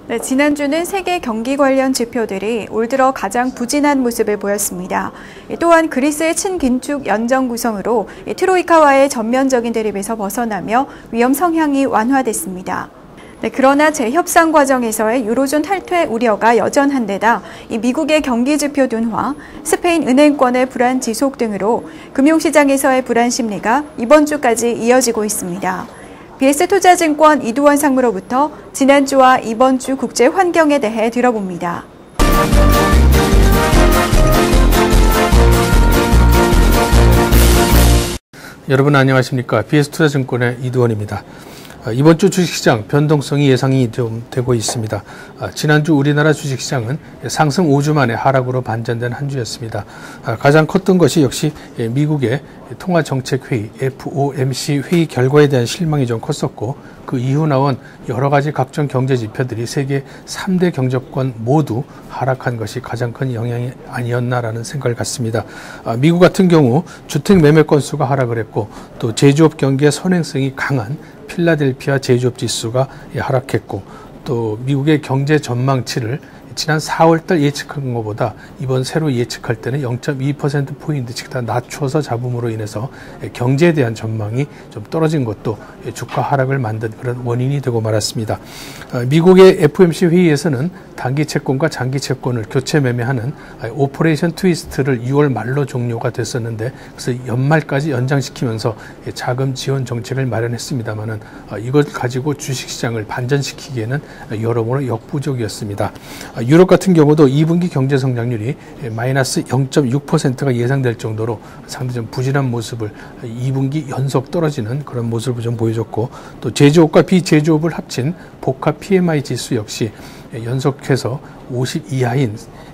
네, 지난주는 세계 경기 관련 지표들이 올 들어 가장 부진한 모습을 보였습니다. 또한 그리스의 친긴축 연정 구성으로 트로이카와의 전면적인 대립에서 벗어나며 위험 성향이 완화됐습니다. 네, 그러나 재협상 과정에서의 유로존 탈퇴 우려가 여전한 데다 미국의 경기 지표 둔화, 스페인 은행권의 불안 지속 등으로 금융시장에서의 불안 심리가 이번 주까지 이어지고 있습니다. BS투자증권 이두원 상무로부터 지난주와 이번 주 국제 환경에 대해 들어봅니다. 여러분 안녕하십니까? BS투자증권의 이두원입니다. 이번 주 주식시장 변동성이 예상이 좀 되고 있습니다. 지난주 우리나라 주식시장은 상승 5주 만에 하락으로 반전된 한 주였습니다. 가장 컸던 것이 역시 미국의 통화정책회의 FOMC 회의 결과에 대한 실망이 좀 컸었고, 그 이후 나온 여러 가지 각종 경제 지표들이 세계 3대 경제권 모두 하락한 것이 가장 큰 영향이 아니었나라는 생각을 갖습니다. 미국 같은 경우 주택 매매 건수가 하락을 했고, 또 제조업 경기의 선행성이 강한 필라델피아 제조업 지수가 하락했고, 또 미국의 경제 전망치를 지난 4월달 예측한 것보다 이번 새로 예측할 때는 0.2%포인트씩 다 낮춰서 잡음으로 인해서 경제에 대한 전망이 좀 떨어진 것도 주가 하락을 만든 그런 원인이 되고 말았습니다. 미국의 FOMC 회의에서는 단기 채권과 장기 채권을 교체 매매하는 오퍼레이션 트위스트를 6월 말로 종료가 됐었는데, 그래서 연말까지 연장시키면서 자금 지원 정책을 마련했습니다만은 이걸 가지고 주식시장을 반전시키기에는 여러모로 역부족이었습니다. 유럽 같은 경우도 2분기 경제 성장률이 마이너스 0.6%가 예상될 정도로 상당히 좀 부진한 모습을 2분기 연속 떨어지는 그런 모습을 좀 보여줬고, 또 제조업과 비제조업을 합친 복합 PMI 지수 역시 연속해서 50 이하인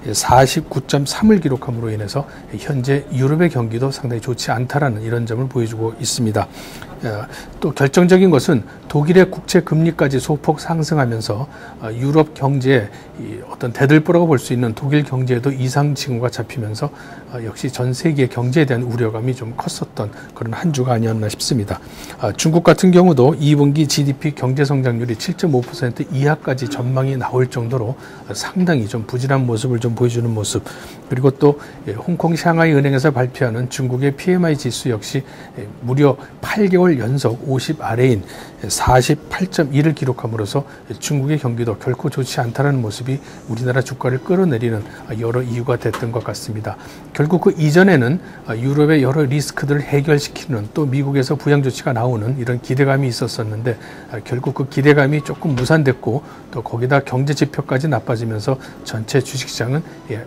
49.3을 기록함으로 인해서 현재 유럽의 경기도 상당히 좋지 않다라는 이런 점을 보여주고 있습니다. 또 결정적인 것은 독일의 국채 금리까지 소폭 상승하면서 유럽 경제에 어떤 대들보라고 볼 수 있는 독일 경제에도 이상 징후가 잡히면서 역시 전 세계 경제에 대한 우려감이 좀 컸었던 그런 한 주가 아니었나 싶습니다. 중국 같은 경우도 2분기 GDP 경제 성장률이 7.5% 이하까지 전망이 나올 정도로 상당히 좀 부진한 모습을 좀 보여주는 모습, 그리고 또 홍콩 샹하이 은행에서 발표하는 중국의 PMI 지수 역시 무려 8개월 연속 50 아래인 48.1을 기록함으로써 중국의 경기도 결코 좋지 않다는 모습이 우리나라 주가를 끌어내리는 여러 이유가 됐던 것 같습니다. 결국 그 이전에는 유럽의 여러 리스크들을 해결시키는, 또 미국에서 부양 조치가 나오는 이런 기대감이 있었었는데, 결국 그 기대감이 조금 무산됐고, 또 거기다 경제 지표까지 나빠지면서 전체 주식시장은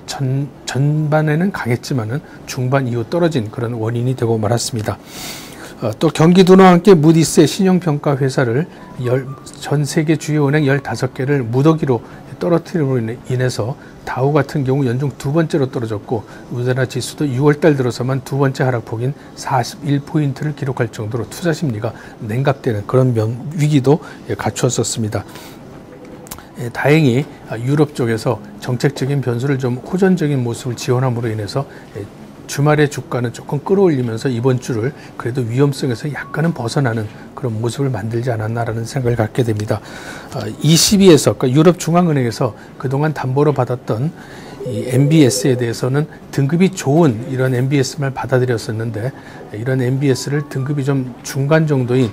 전반에는 강했지만은 중반 이후 떨어진 그런 원인이 되고 말았습니다. 또 경기 둔화와 함께 무디스의 신용평가 회사를 전 세계 주요 은행 15개를 무더기로 떨어뜨림으로 인해서 다우 같은 경우 연중 두 번째로 떨어졌고, 우리나라 지수도 6월달 들어서만 두 번째 하락폭인 41포인트를 기록할 정도로 투자 심리가 냉각되는 그런 위기도 갖추었었습니다. 다행히 유럽 쪽에서 정책적인 변수를 좀 호전적인 모습을 지원함으로 인해서 주말의 주가는 조금 끌어올리면서 이번 주를 그래도 위험성에서 약간은 벗어나는 그런 모습을 만들지 않았나라는 생각을 갖게 됩니다. ECB에서, 그러니까 유럽 중앙은행에서 그동안 담보로 받았던 이 MBS에 대해서는 등급이 좋은 이런 MBS만 받아들였었는데, 이런 MBS를 등급이 좀 중간 정도인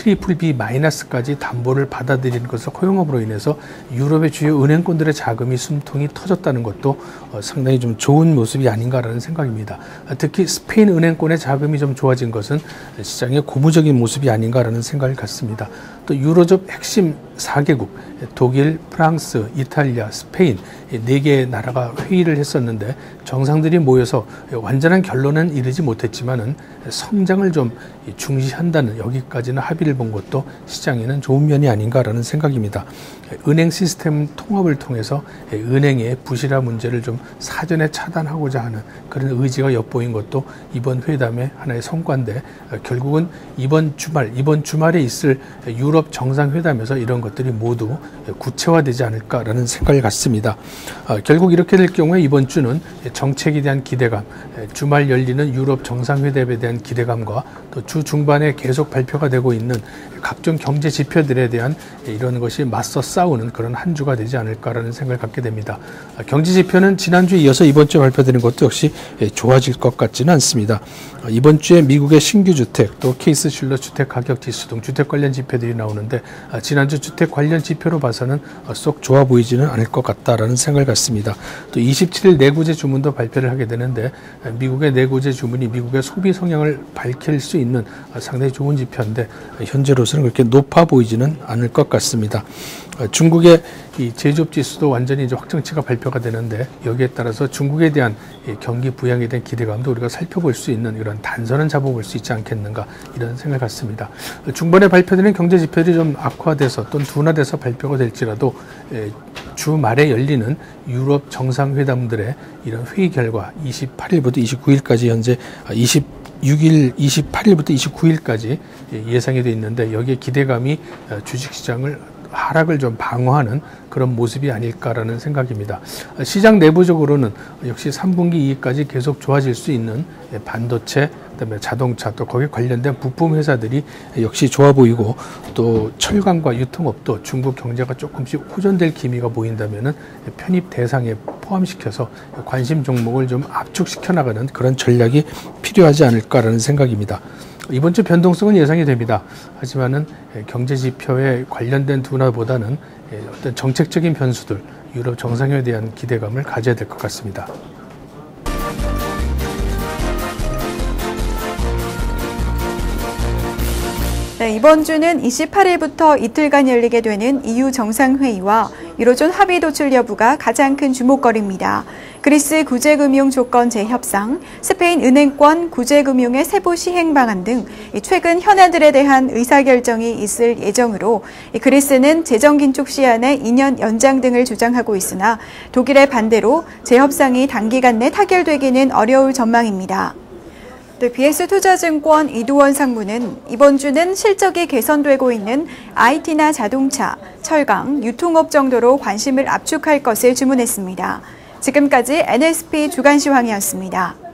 BBB-까지 담보를 받아들이는 것을 허용함으로 인해서 유럽의 주요 은행권들의 자금이 숨통이 터졌다는 것도 상당히 좀 좋은 모습이 아닌가라는 생각입니다. 특히 스페인 은행권의 자금이 좀 좋아진 것은 시장의 고무적인 모습이 아닌가라는 생각을 갖습니다. 또 유로존 핵심 4개국, 독일, 프랑스, 이탈리아, 스페인 4개의 나라가 회의를 했었는데, 정상들이 모여서 완전한 결론은 이르지 못했지만은 성장을 좀 중시한다는, 여기까지는 합의를 본 것도 시장에는 좋은 면이 아닌가라는 생각입니다. 은행 시스템 통합을 통해서 은행의 부실화 문제를 좀 사전에 차단하고자 하는 그런 의지가 엿보인 것도 이번 회담의 하나의 성과인데, 결국은 이번 주말에 있을 유럽 정상회담에서 이런 것들이 모두 구체화되지 않을까라는 생각을 갖습니다. 결국 이렇게 될 경우에 이번 주는 정책에 대한 기대감, 주말 열리는 유럽 정상회담에 대한 기대감과 또 주 중반에 계속 발표가 되고 있는 각종 경제 지표들에 대한 이런 것이 맞서 싸우는 그런 한 주가 되지 않을까라는 생각을 갖게 됩니다. 경제 지표는 지난주에 이어서 이번 주에 발표되는 것도 역시 좋아질 것 같지는 않습니다. 이번 주에 미국의 신규 주택, 또 케이스 슐러 주택 가격 지수 등 주택 관련 지표들이 나오는데 지난주 주택 관련 지표로 봐서는 쏙 좋아 보이지는 않을 것 같다라는 생각을 갖습니다. 또 27일 내구재 주문도 발표를 하게 되는데 미국의 내구재 주문이 미국의 소비 성향을 밝힐 수 있는 상당히 좋은 지표인데 현재로서는 그렇게 높아 보이지는 않을 것 같습니다. 중국의 이 제조업 지수도 완전히 이제 확정치가 발표가 되는데 여기에 따라서 중국에 대한 경기 부양에 대한 기대감도 우리가 살펴볼 수 있는 이런 단서는 잡아볼 수 있지 않겠는가 이런 생각을 갖습니다. 중반에 발표되는 경제 지표들이 좀 악화돼서 또는 둔화돼서 발표가 될지라도 주말에 열리는 유럽 정상회담들의 이런 회의 결과 28일부터 29일까지 현재 28일부터 29일까지 예상이 되어 있는데 여기에 기대감이 주식시장을 하락을 좀 방어하는 그런 모습이 아닐까라는 생각입니다. 시장 내부적으로는 역시 3분기 이익까지 계속 좋아질 수 있는 반도체, 그다음에 자동차 또 거기에 관련된 부품 회사들이 역시 좋아 보이고 또 철강과 유통업도 중국 경제가 조금씩 호전될 기미가 보인다면은 편입 대상에 포함시켜서 관심 종목을 좀 압축시켜 나가는 그런 전략이 필요하지 않을까라는 생각입니다. 이번 주 변동성은 예상이 됩니다. 하지만은 경제 지표에 관련된 둔화보다는 어떤 정책적인 변수들, 유럽 정상회에 대한 기대감을 가져야 될 것 같습니다. 네, 이번 주는 28일부터 이틀간 열리게 되는 EU 정상회의와 유로존 합의 도출 여부가 가장 큰 주목거리입니다. 그리스 구제금융 조건 재협상, 스페인 은행권 구제금융의 세부 시행 방안 등 최근 현안들에 대한 의사결정이 있을 예정으로 그리스는 재정 긴축 시한의 2년 연장 등을 주장하고 있으나 독일의 반대로 재협상이 단기간 내 타결되기는 어려울 전망입니다. 네, BS투자증권 이두원 상무는 이번 주는 실적이 개선되고 있는 IT나 자동차, 철강, 유통업 정도로 관심을 압축할 것을 주문했습니다. 지금까지 NSP 주간시황이었습니다.